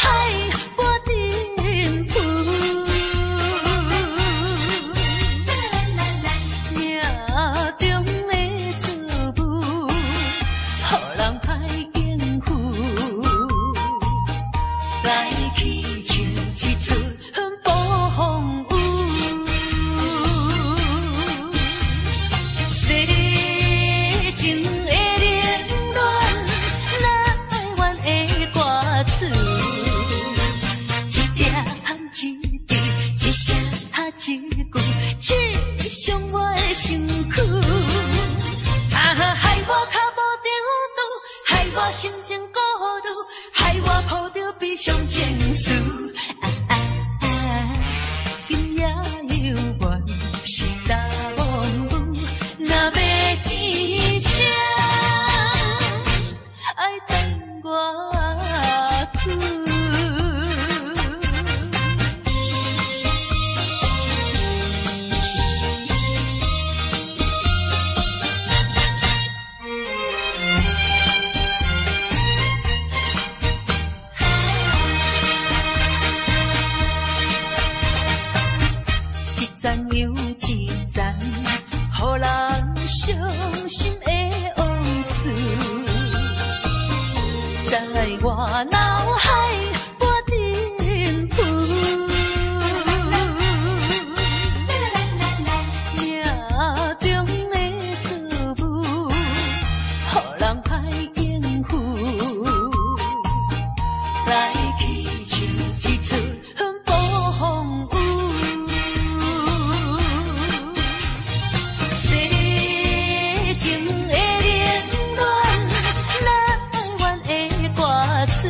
海波沉浮，命中的作物，予人歹应付。来去像一出暴风雨，世情的冷暖，哪会怨的歌词？一点一滴，一声一句，刺伤我的身躯。害我脚无定度，害我心情孤独，害我抱着悲伤情绪。今夜犹原是大梦雾，若要天晴，爱等我去。赞又一赞，予人伤心的往事，在我脑海波沉浮。命中的作物，予人歹应付。来去像一出暴风雨。情的冷暖，哪会怨的歌词？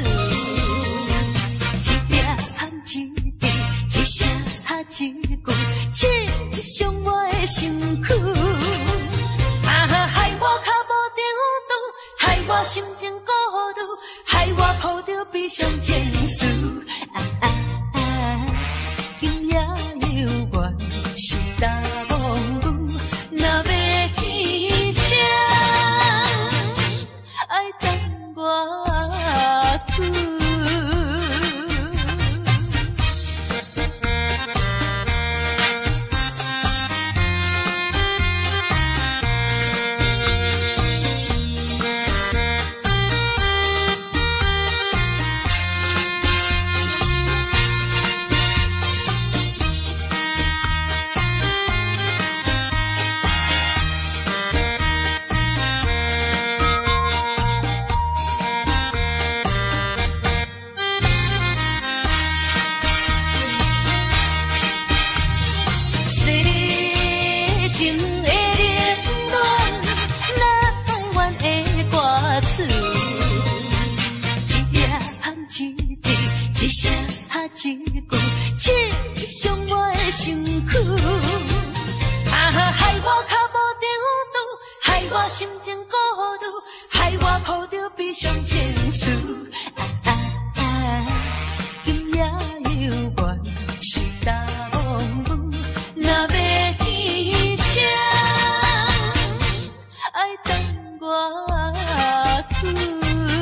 一点一滴，一声一句，刺伤我的身躯。害我脚无定度，害我心情孤独，害我抱着悲伤情绪。今夜犹原是大梦雾，若要天晴，爱等我去。情的冷暖，哪会怨的歌词？一点一滴，一声一句，刺伤我的身躯。害我脚无定度，害我心情孤独，害我抱着悲伤情绪。今夜犹原是大梦雾，若要天晴，爱等我去。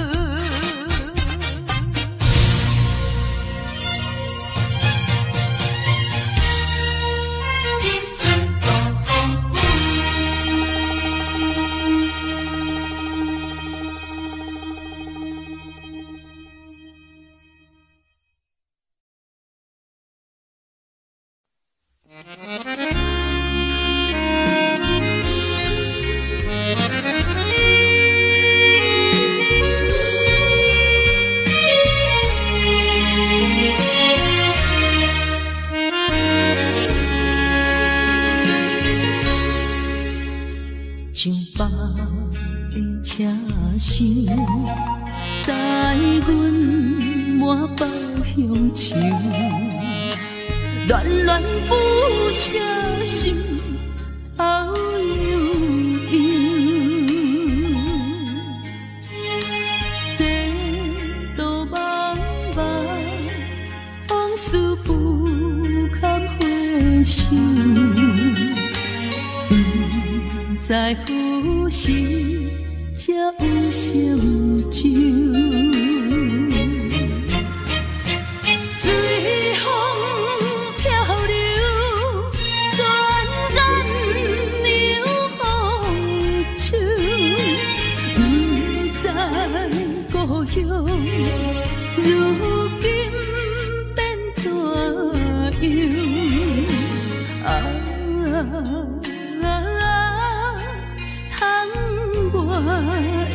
像北的车声，载阮满北乡愁，恋恋不舍心，好悠悠。这道茫茫往事不堪回首。在何时才有成就？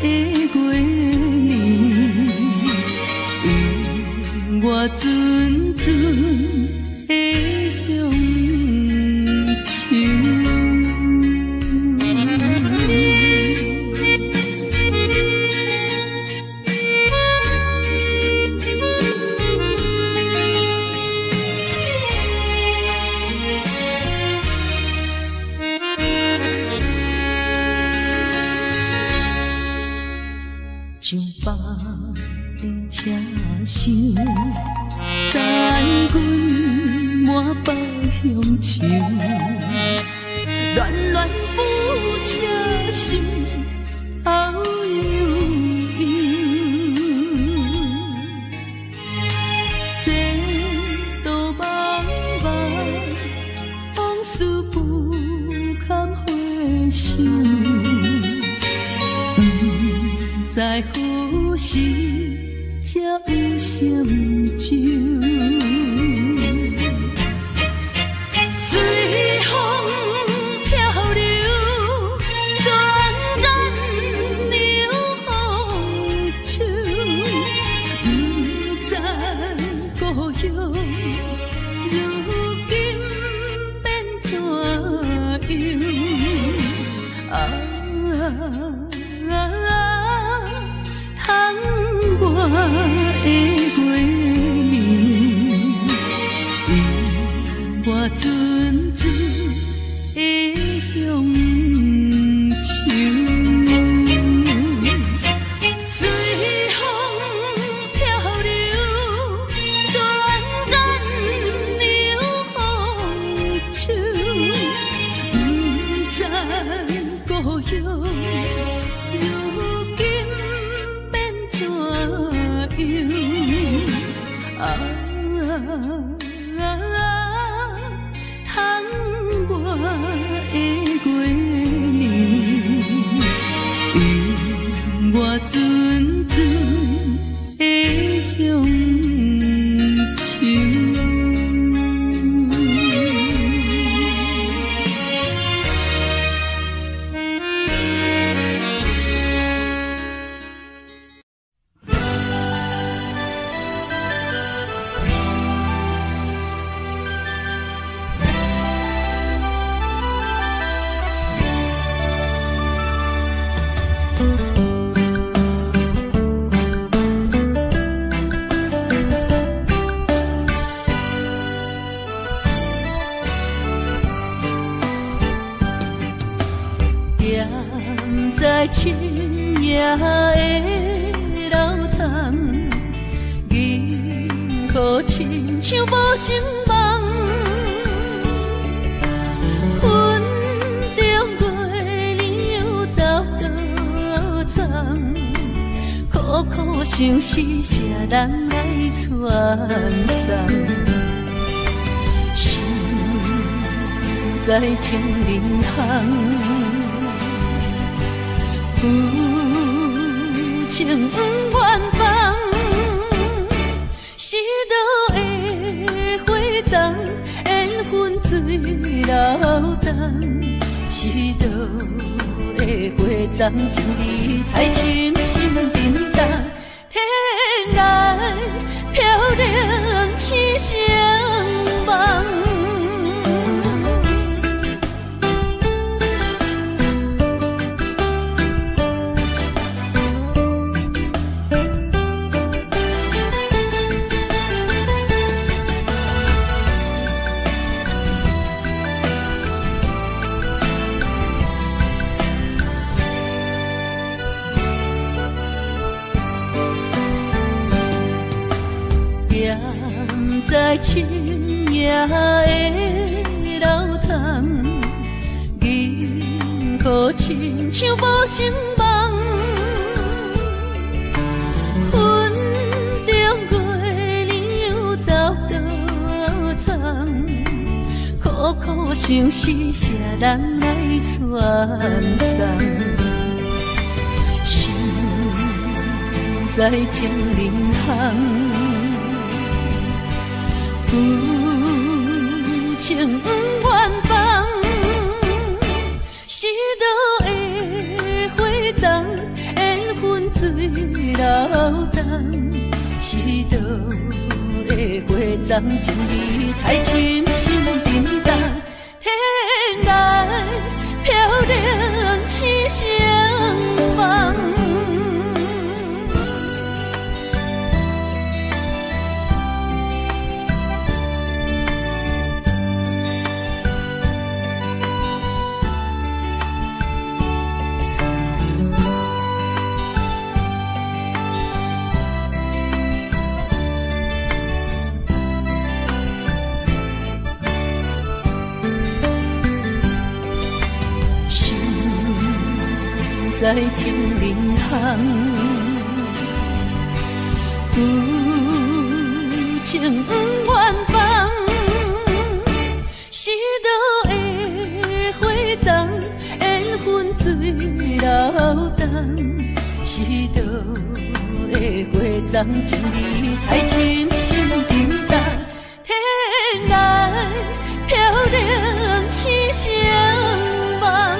月年，因我阵阵的乡愁。上北的车厢，载阮满北乡愁，恋恋不舍心头悠悠，前途茫茫，往事不堪回首。在何时才有相救？随风漂流，转眼流风手，不知故乡如今变怎样？窗外的月年，因我阵阵的乡愁。随风漂流，转眼流风手，不知故乡。窗外的月年，因我阵阵的乡愁。在深夜的楼窗，银河亲像无情梦。云中月亮又走倒藏，苦苦相思谁人来传送？心在情人行。有情不愿放，是倒的花丛，缘分水流动，是倒的花丛，情义太深，心沉重，天涯飘零痴情梦。在深夜的楼窗，银河亲像无情梦。云中月亮又走倒藏，苦苦相思谁人来传送？心在情人行。有情不愿放，是倒的花丛，缘烟水流动，是倒的花丛情意太深深沉重，天来飘零痴情梦。在情人行，有情不愿放，是倒的花丛，烟熏水流动，是倒的花丛，情意太深深沉重，天来飘零痴情梦。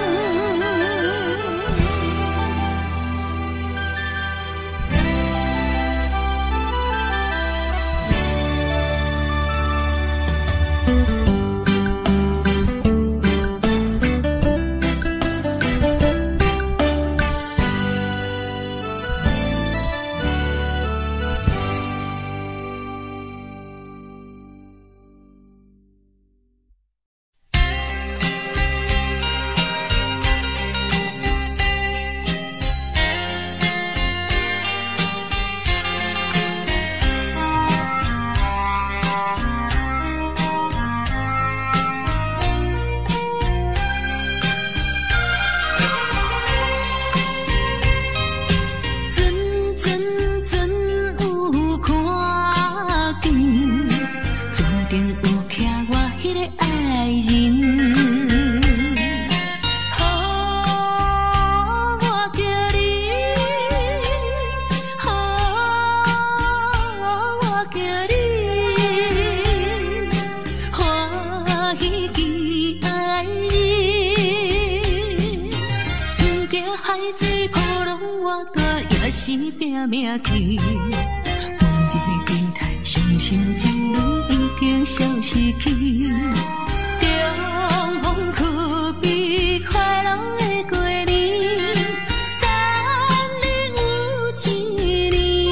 是拼命去，往日的天台伤心情侣已经消失去。重逢可比快乐的过年，等你有一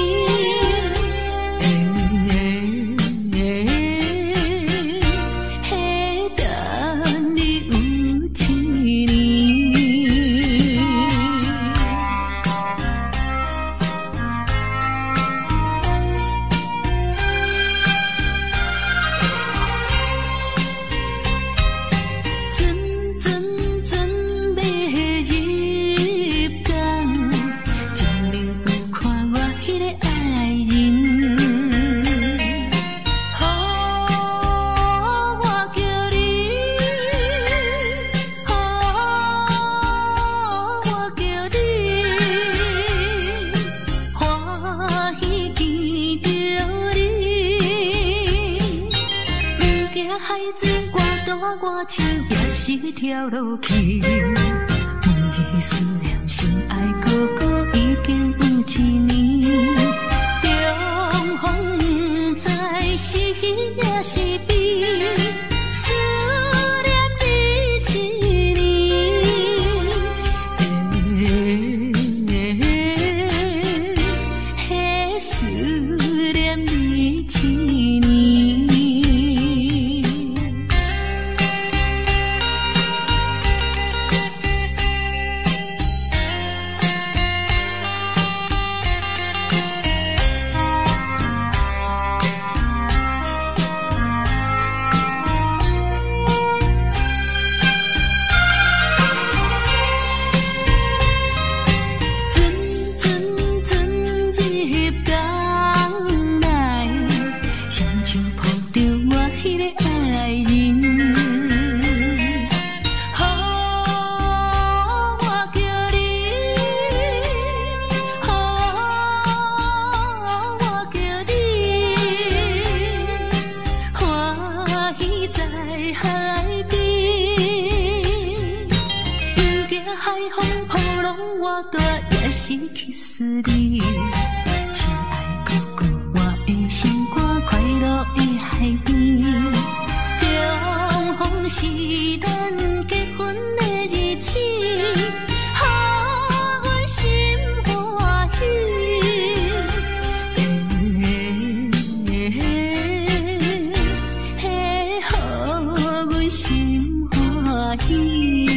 年，等你有一年。海水我大我手也是跳落去，每日思念心爱哥哥已经有一年，重逢不知是喜也是悲，思念你一年，思念你一年。海风破拢活大也是去思你。亲爱哥哥，我的心肝快乐的海边，重逢是咱结婚的日子，予阮心欢喜。予阮心欢喜。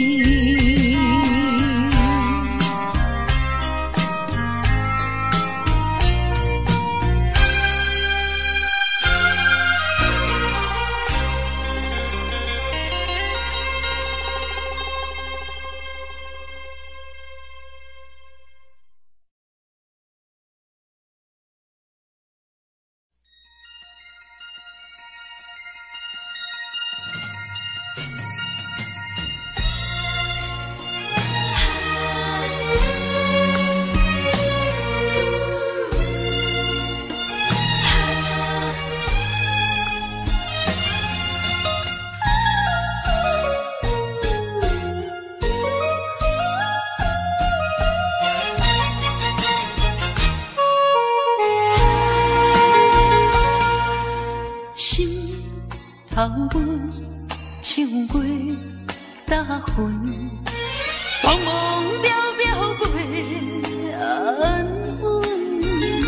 头阮唱过大云，茫茫渺渺袂安稳。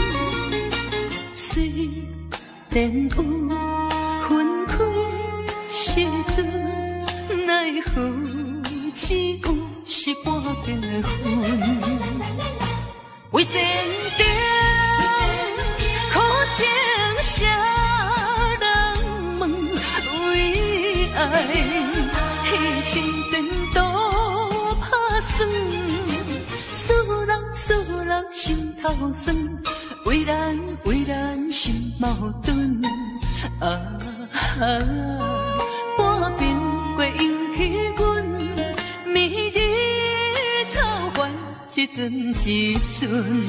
虽然有分开时阵，奈何只有是半边的云。为前程苦情谁人问？为爱牺牲前途打算，使人心头酸，为咱心矛盾。半边过引起阮暝日操烦，一阵一阵。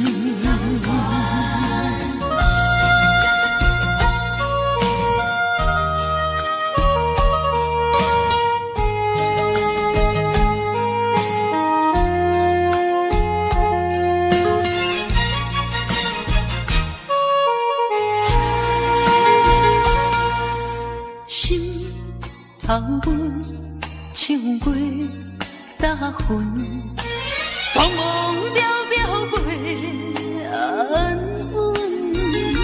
头阮唱过大云，茫茫渺渺袂安稳。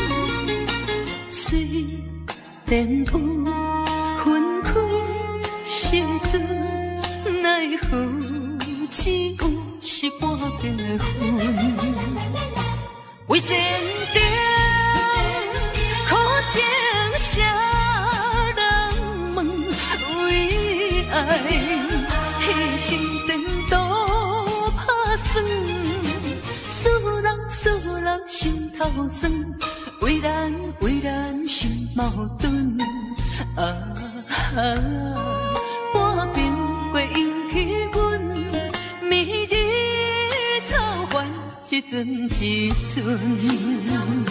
虽然有分开时阵，奈何只有是半边的云。为前程苦情谁人问？为爱牺牲前途打算，使人心头酸，为咱心矛盾。半边过引起阮暝日操烦，一阵一阵。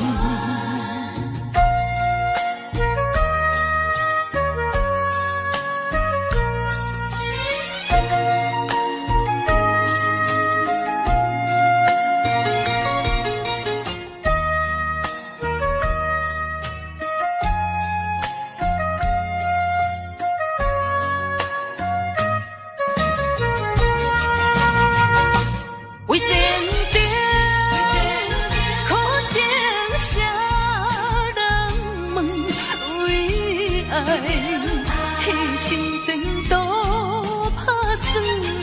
牺牲前途打算，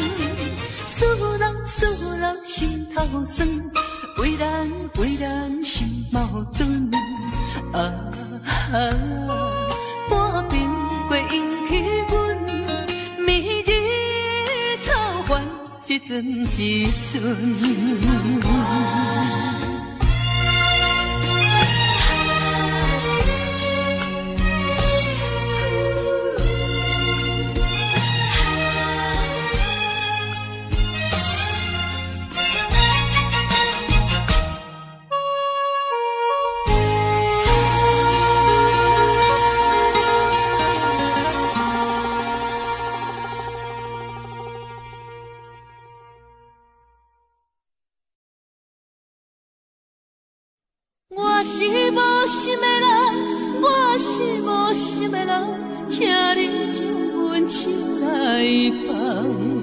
使人心头酸，为咱心矛盾。半边过引起阮暝日操烦，一阵一阵。 我是无心的人，我是无心的人，请你将阮手来放。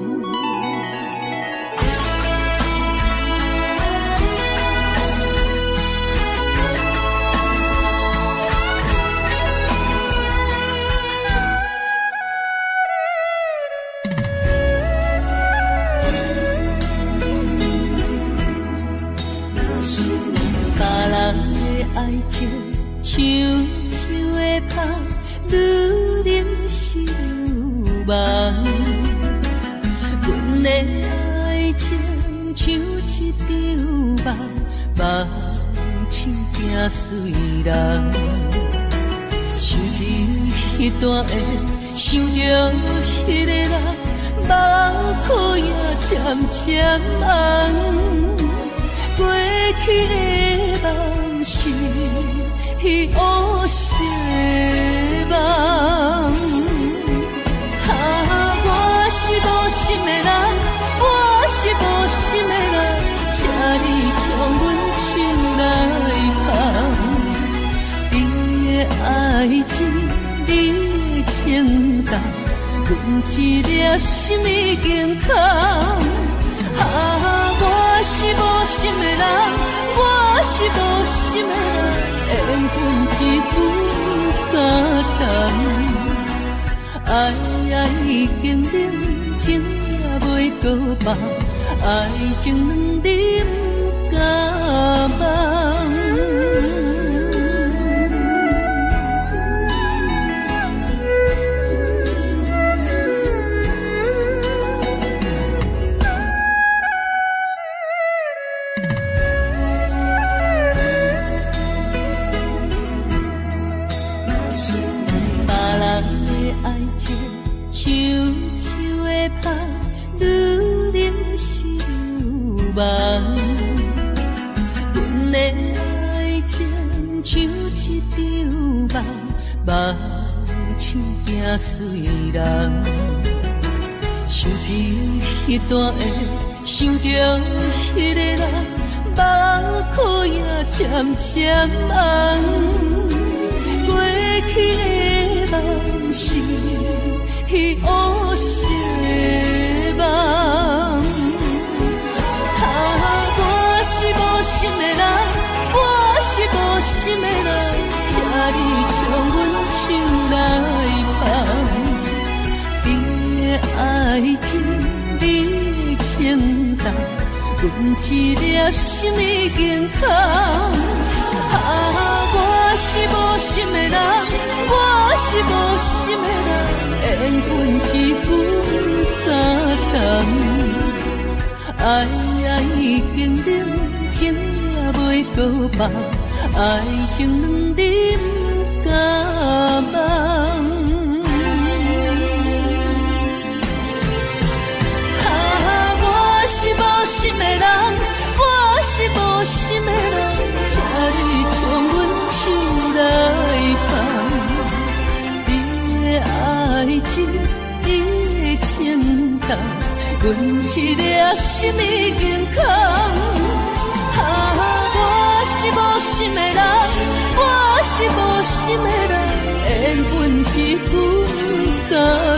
爱情像树的香，愈啉是愈梦。阮的爱情像一场梦，梦醒惊碎人。想起彼段的，想着彼个人，目眶也渐渐红。过去的梦是乌色梦，我是无心的人，我是无心的人，请你将阮手来放。你的爱情，你的情感，阮一粒心已经空。我是无心的人，我是无心的人，缘分一句敢谈。爱已经冷，情也袂搁放，爱情两滴不敢忘。阮的爱情像一场梦，梦醒惊碎人。想起彼段的，想着彼个人，目眶也渐渐红。过去的梦是乌色梦。我是无心的人，我是无心的人，请你将阮手来放。你的爱情，你的情感，阮一粒心已经空。我是无心的人，我是无心的人，缘分一句敢谈。爱已经冷，情也袂搁放，爱情两滴不敢忘。我是无心的人，我是无心的人，请你将阮手来放。你的爱情，你的情感，阮一粒心已经空。我是无心的人，我是无心的人，缘分一句敢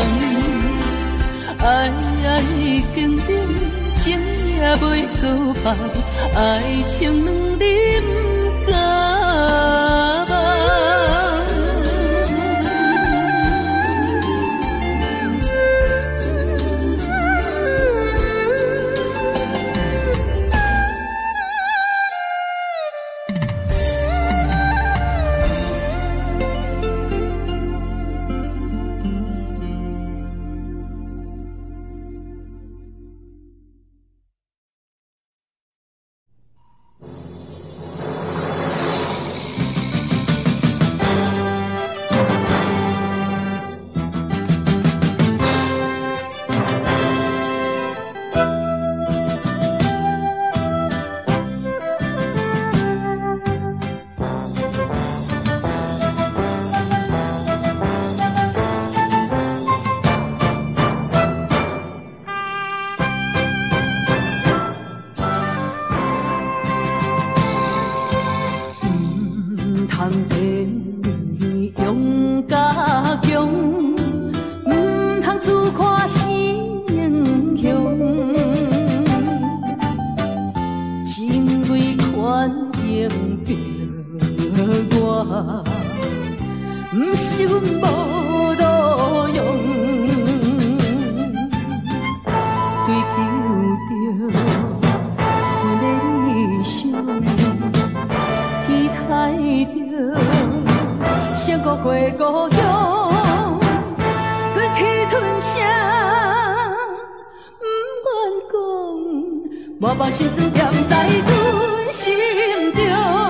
谈。爱已经冷，情也袂搁放，爱情两滴不敢忘。 着阮的理想，期待着闪过过故乡，忍气吞声，不愿讲，满腹心酸踮在阮心中。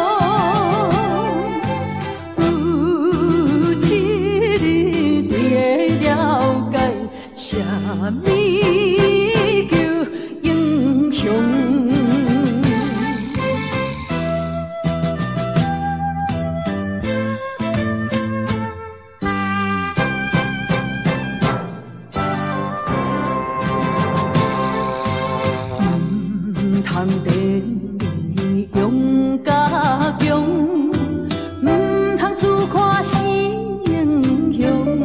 有一日你会了解，啥物叫英雄。通电你勇甲强，唔通自夸是英雄。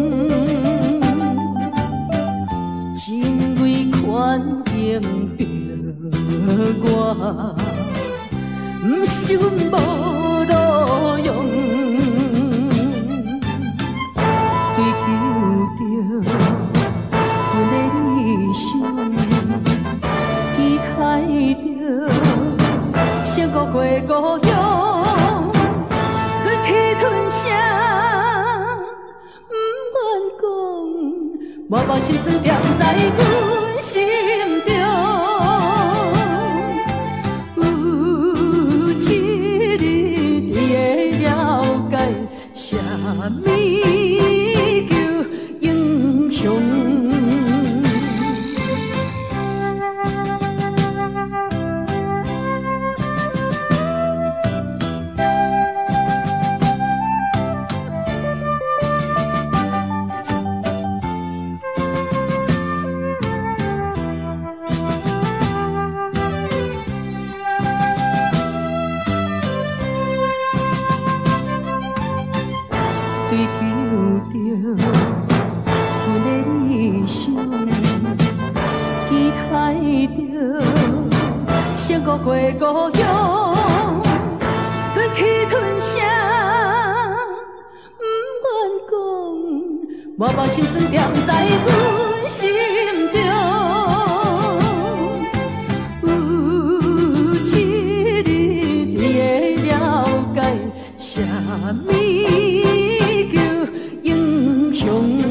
真为权赢着我，唔想无路用，追求着阮的理想。期待着闪过过故乡，忍气吞声，不愿讲，满腹心酸踮在阮心中。有一日你会了解，啥物叫英雄。追求着阮的理想，期待着闪过过故乡，忍气吞声，不愿讲，满腹心酸踮在阮心中。有一日你会了解，啥物叫英雄。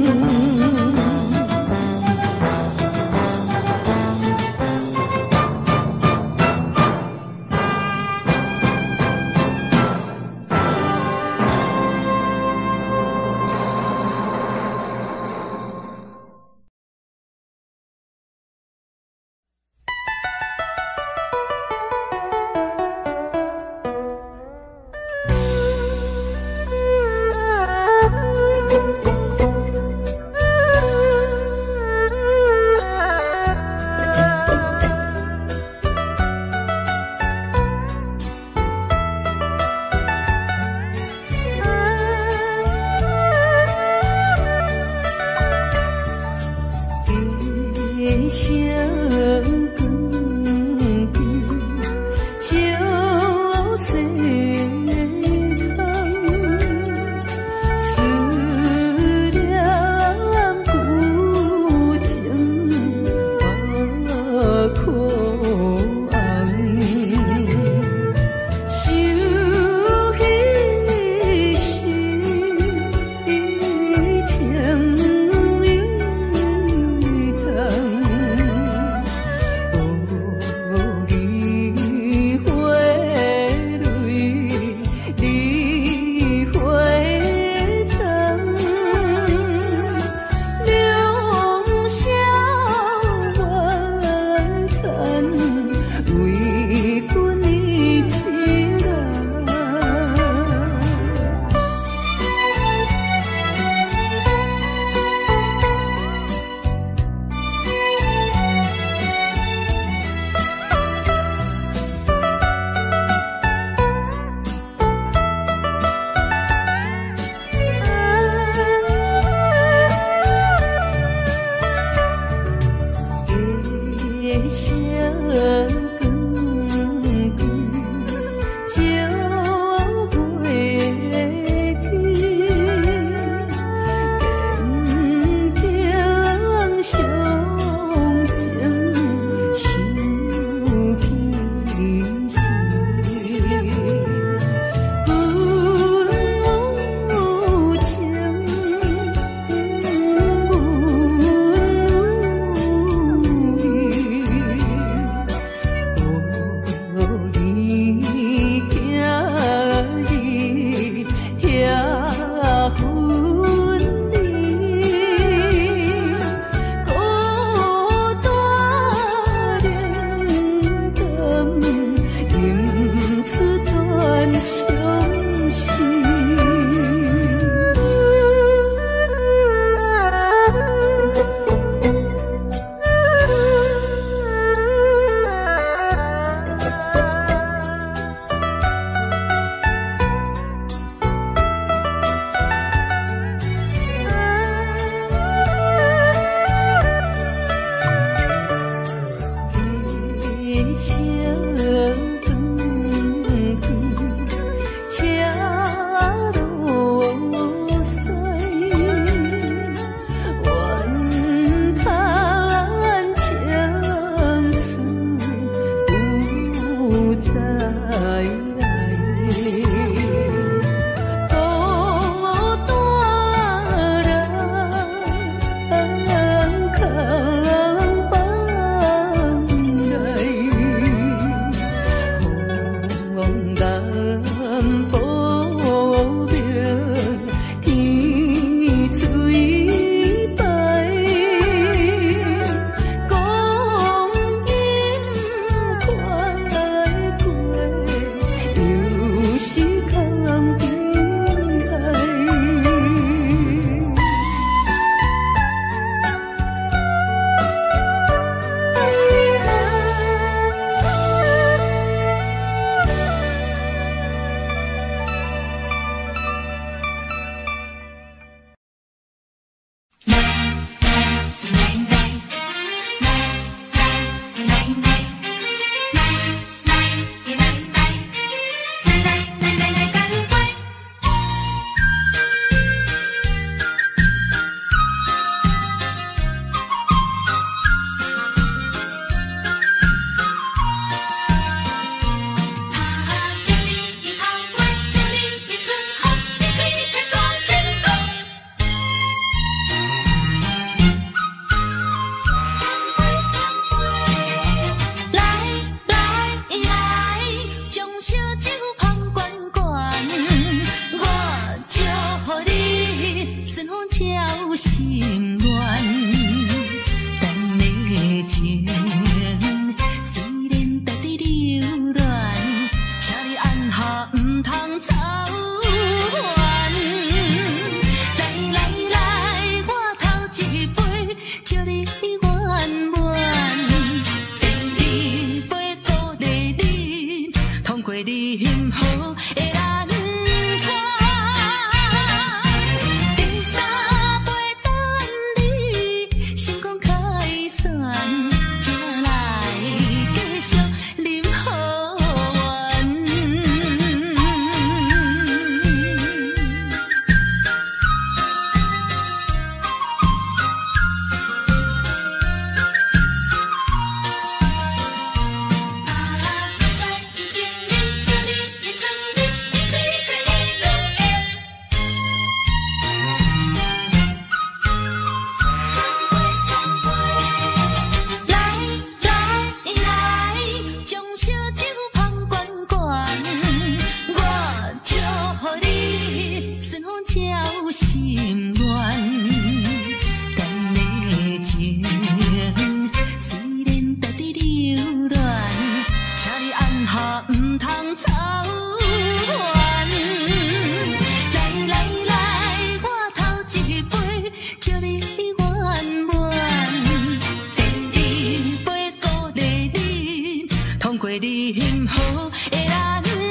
你幸福的蓝天。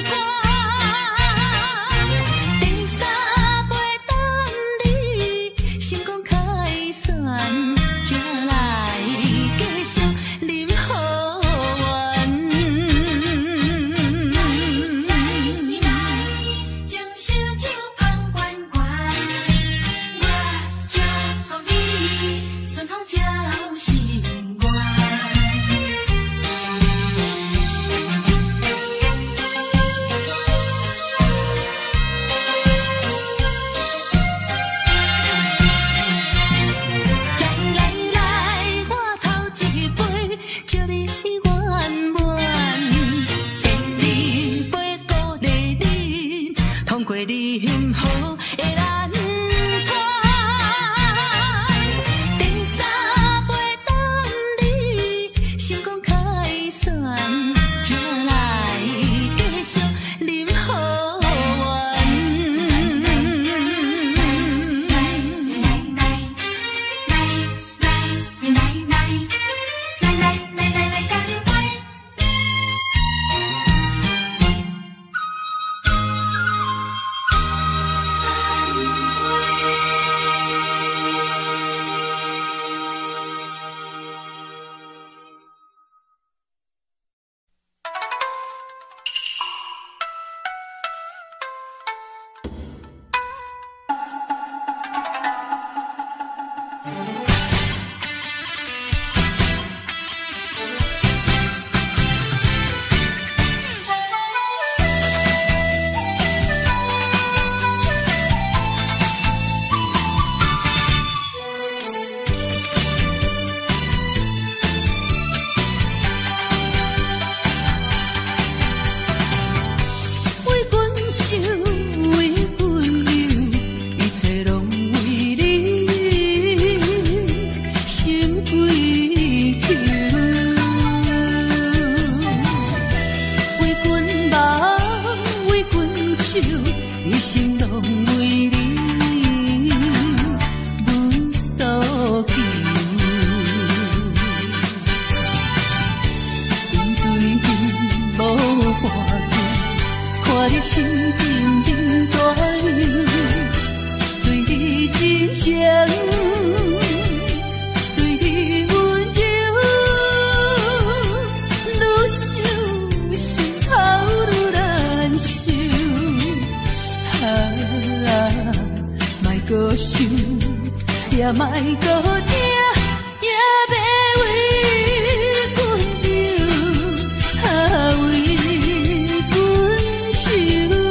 第三杯等你成功开选，才来继续饮好运。你来将烧酒捧悬悬，我祝福你顺风照心愿。你幸福的蓝天，第三杯等你成功开选，才来继续饮好运。来干杯！也莫搁听，也要为君唱，为君唱。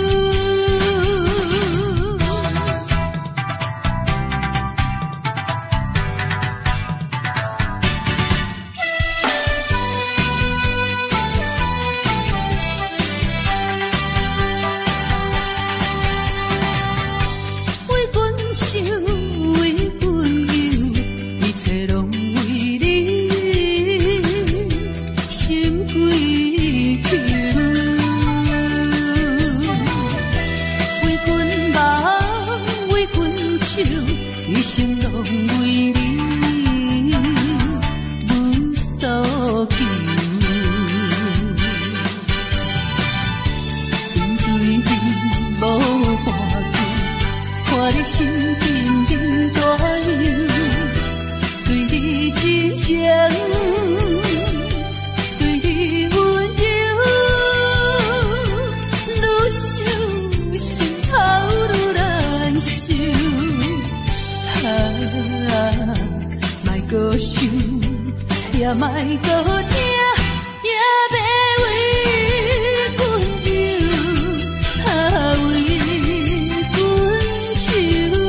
也莫搁听，也要为君唱，为君唱。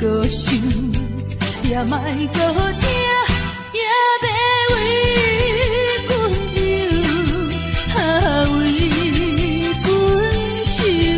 搁想，也莫搁听，也要为阮忧，为阮愁。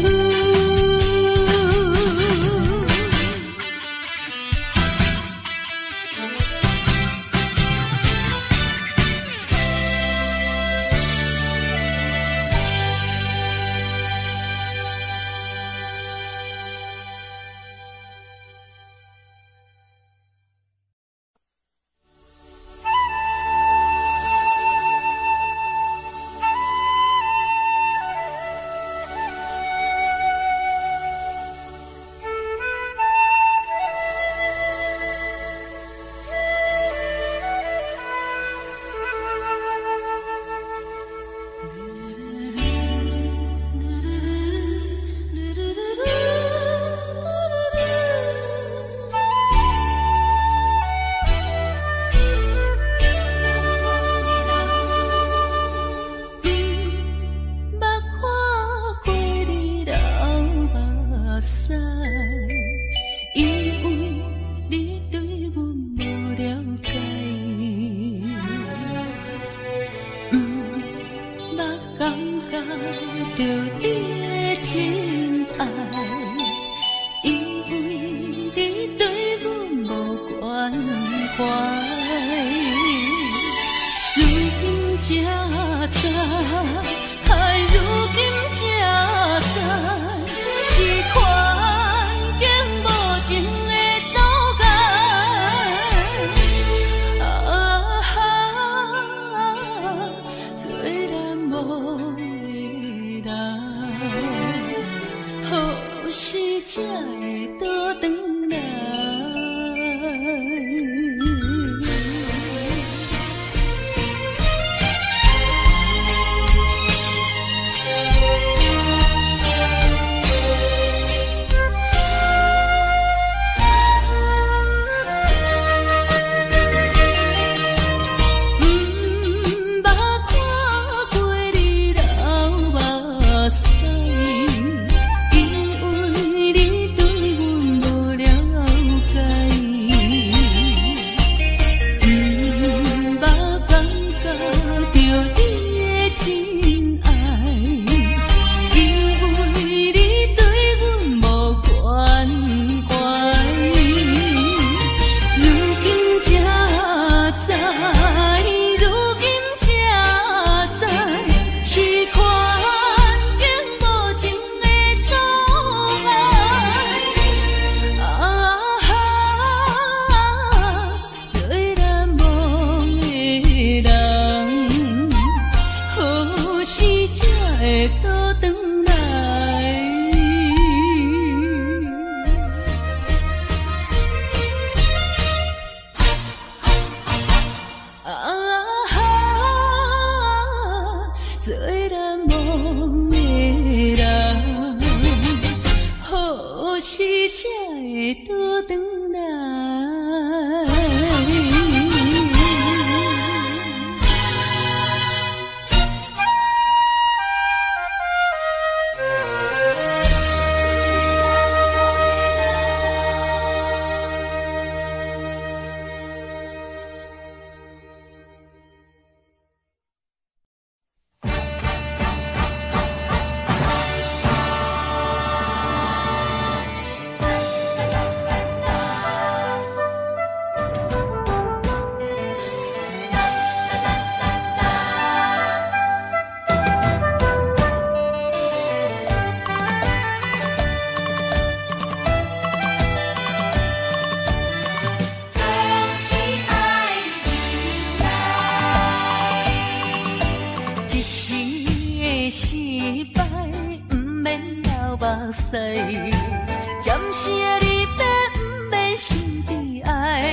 暂时的离别，不免心悲哀。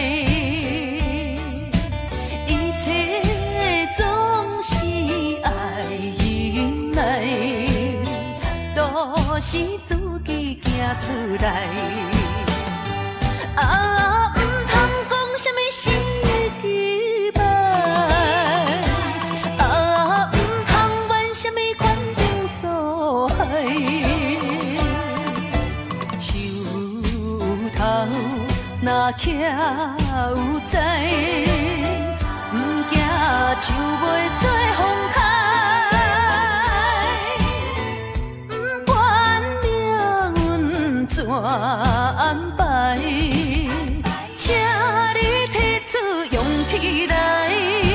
一切总是爱忍耐，都是自己行出来。啊，唔通讲什么心期盼，啊，唔通怨什么款定所害。头若徛有在，毋惊树袂做风台，毋管命运怎安排，请你提出勇气来。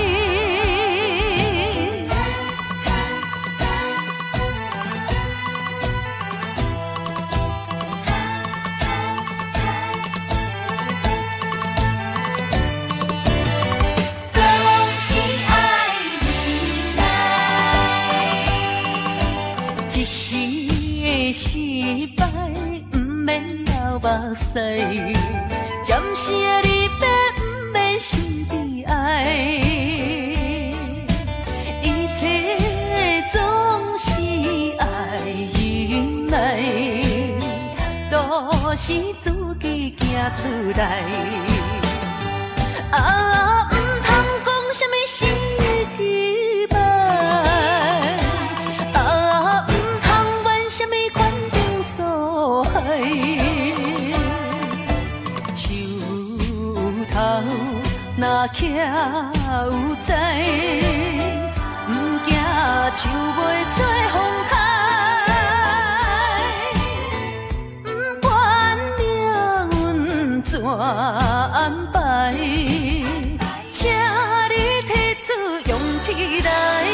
失败，毋免流目屎，暂时的离别，毋免心悲哀。一切总是爱忍耐，都是自己行出来。啊，毋通讲什么心机歹。若徛有在，毋惊树袂做风台，毋管命运怎安排，请你提出勇气来。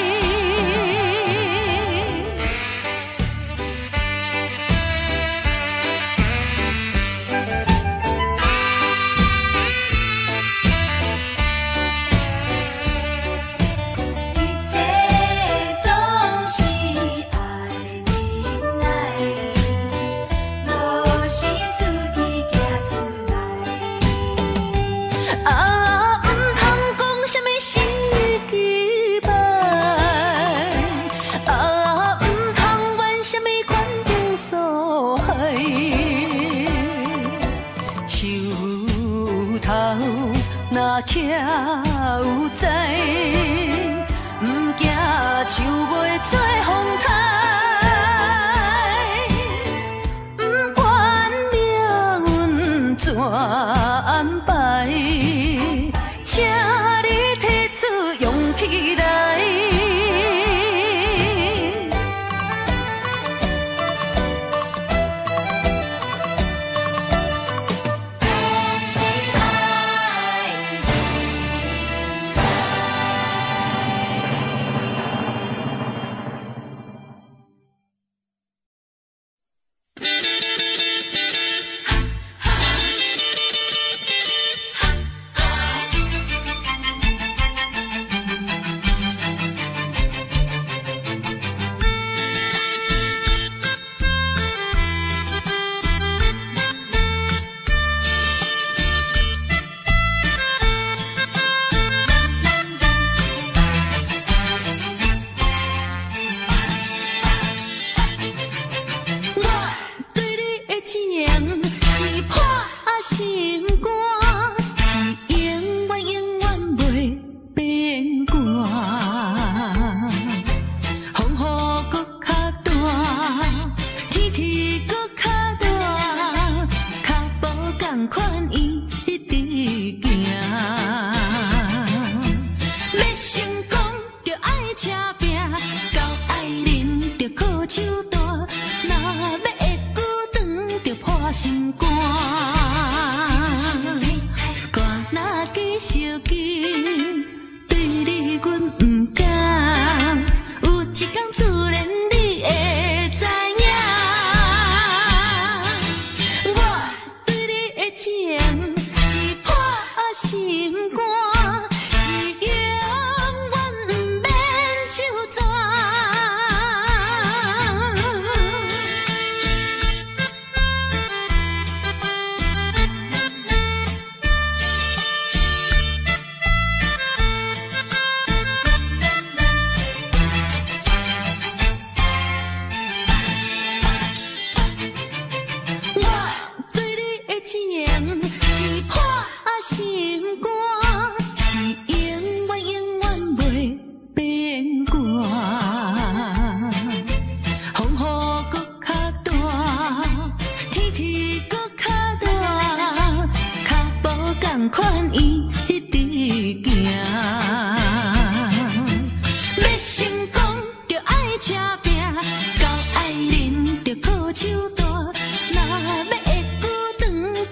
若徛有在，毋惊树袂做风台，毋管命运怎安排，请你提出勇气来。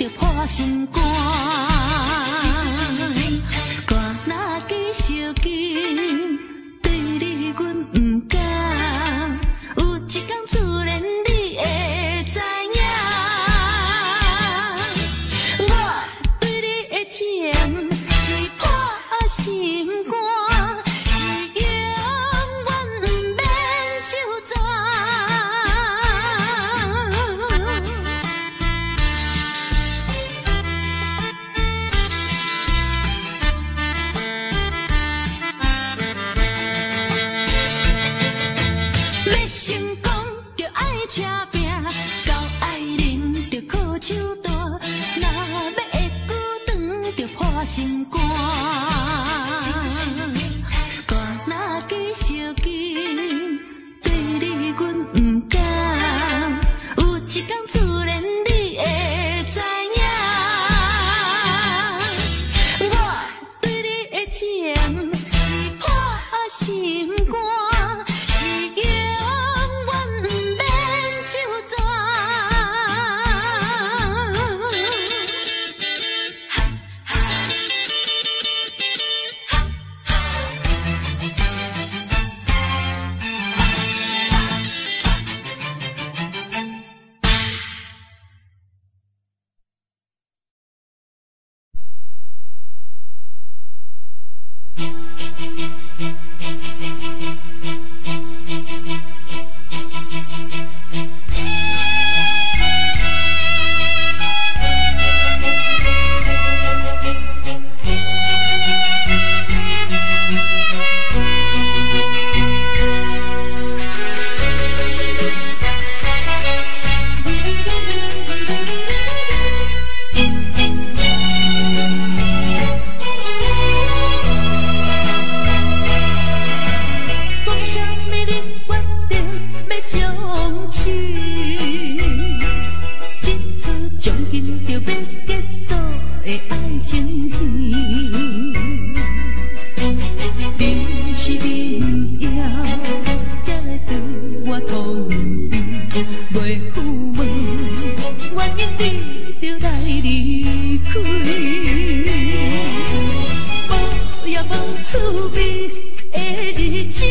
着破心肝。歌若继续紧，对你阮不敢。有一天自然你会知影，我对你的情是破心肝，是永远不免就全。要成功就爱车拼，到爱人就靠手大，若要会久长就破心肝。歌若继续紧，对你阮不敢。有一天自然你会知影，我对你的情是破心肝，是永远不免就全。讲啥物你决定要将起，这出将近就要结束的爱情戏，你是恁要才来对我通知，袂赴问原因你就来离开，无也无趣味的日子。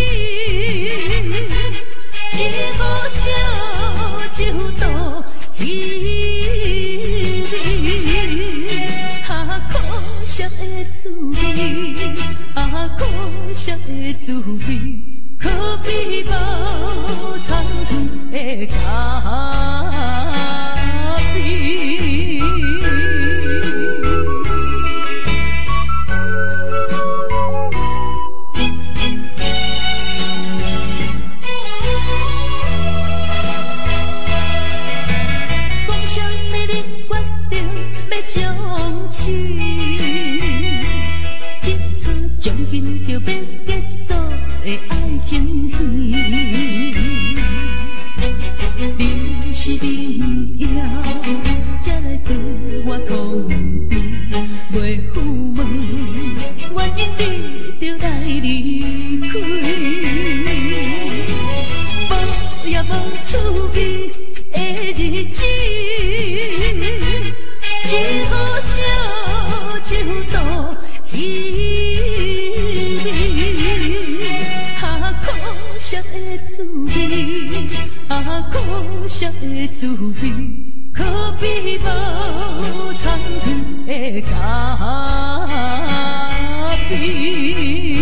一壶酒酒倒稀微，可惜的滋味，可惜的滋味，可比无参吞的咖啡。将起，这出将近就要结束的爱情戏，你是恁要才来对我通知，袂赴问原因你就来离开，无也无趣味的日子。一壶酒酒倒稀微，可惜的滋味，可惜的滋味，可比无参吞的咖啡。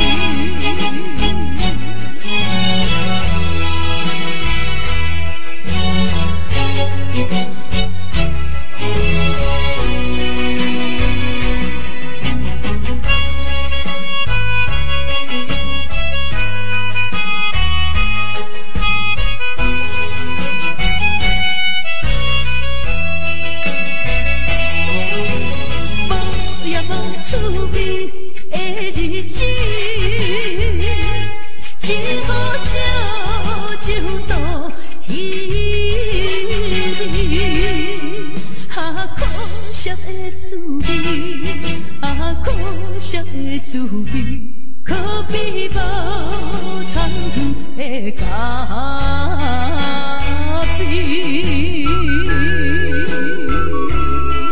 趣味的日子，一壶酒酒倒稀微，可惜的滋味，可惜的滋味，可比无参吞的咖啡。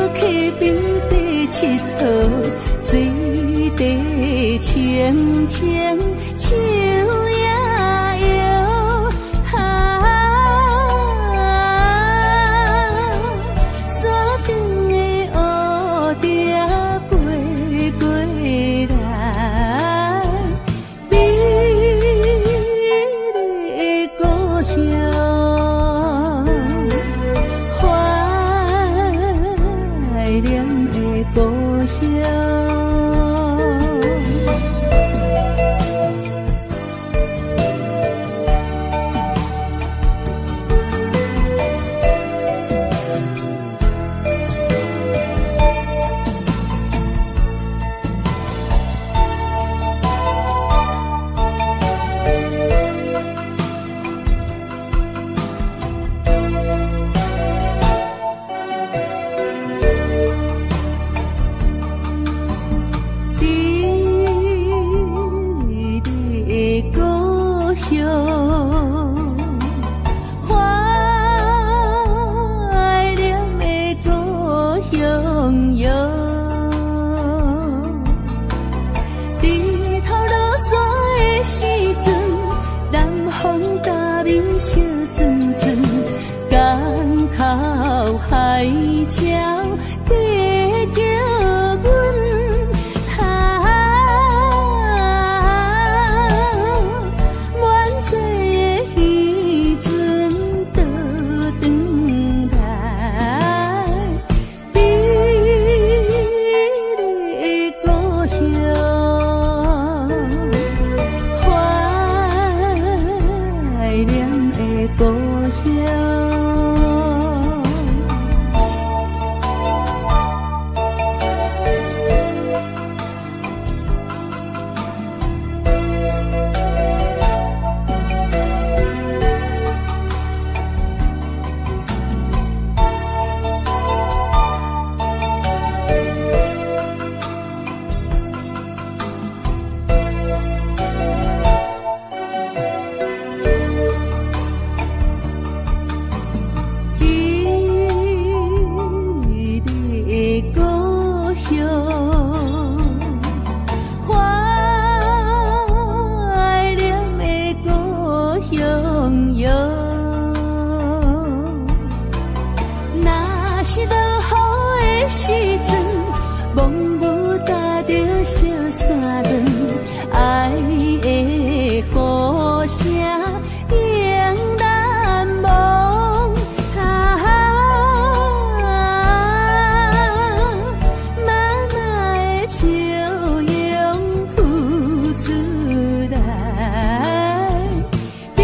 溪边底佚佗，水底清清树也摇，山顶的乌蝶飞过来，美丽的故乡，怀念的故乡。海鸟在叫阮，满载的渔船倒转来，美丽的故乡，怀念的故乡。若是落雨的时阵，蒙雾搭着小山峦，爱的呼声永难忘。妈妈的笑容浮出来，美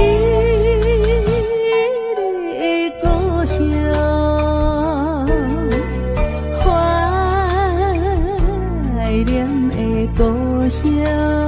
丽的故乡，怀念的故乡。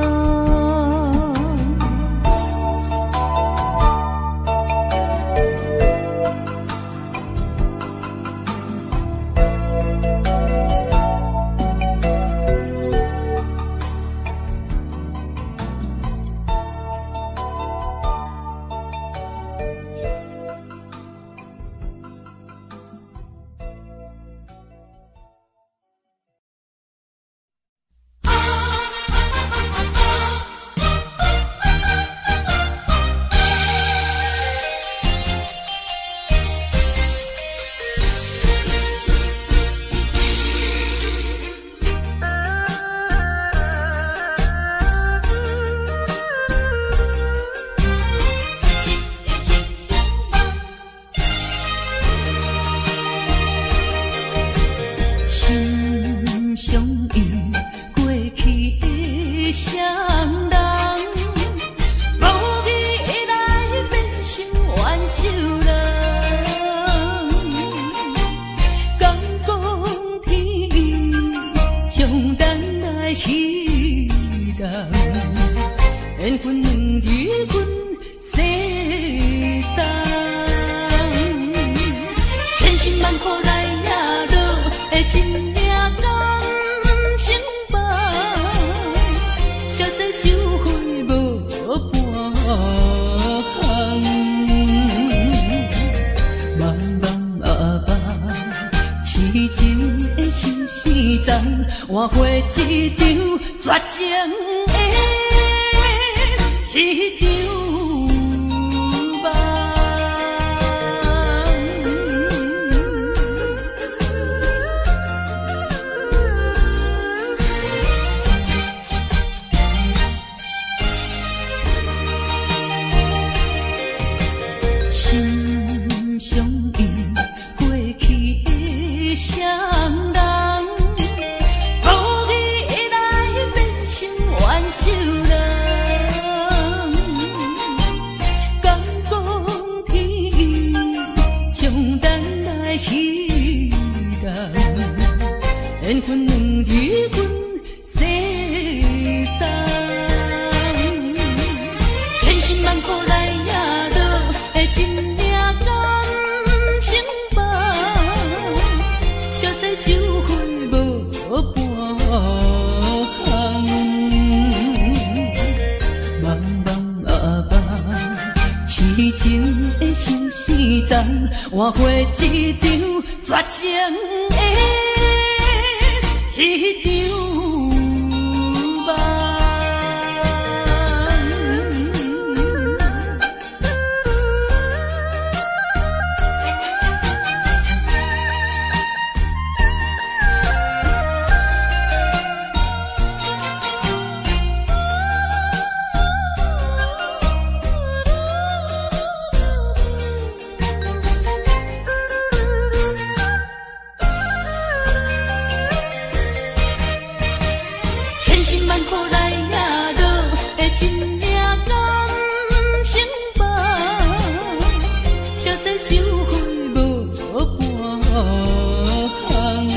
心相印，过去的双人，无意会来变心冤仇人。敢讲天意，将咱来戏弄，缘分两日分世东，千辛万苦来也落的真命感情薄，消灾收回无半项，茫茫啊茫，痴情昨，换回一场绝情的迄场梦。心相印过去的双人，无意来变成怨仇人。敢讲天意将咱来戏弄，缘分两字阮世当，千辛万苦来也落的真命感情梦，实在收回无半项。茫茫啊茫，痴情的相思丛，换回一场绝情的迄场梦。千辛万苦来也落的真命感情梦，实在收回无半项。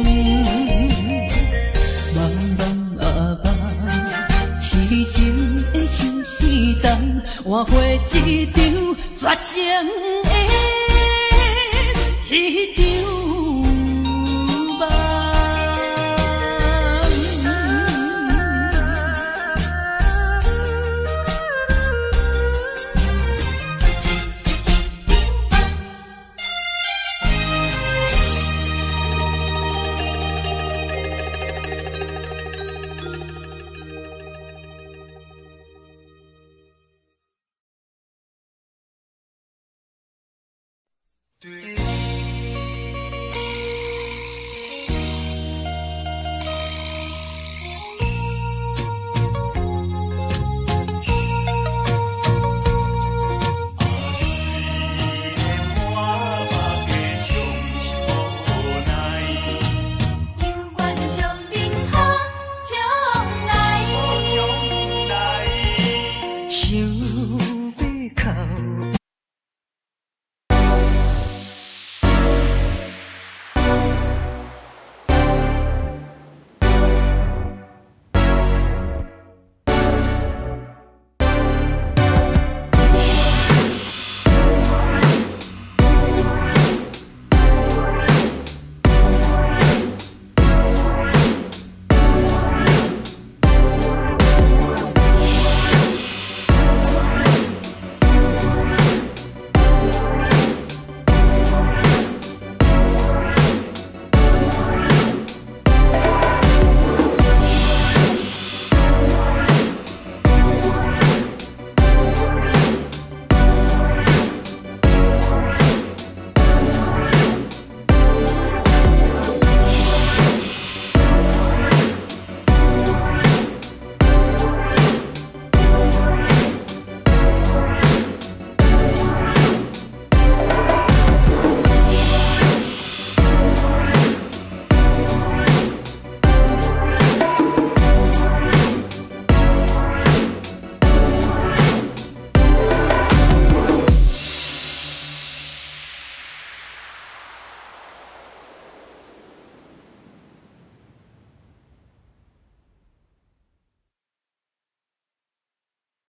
茫茫啊茫，痴情的相思丛，换回一场绝情的迄场梦。 Do